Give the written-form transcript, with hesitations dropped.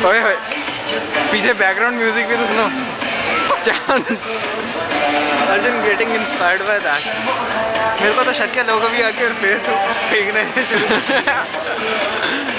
ओए ओए पीछे बैकग्राउंड म्यूजिक भी तो सुनो। Chand Arjun getting inspired by that. मेरे को तो शक है लोगों भी आके फेस फेंकने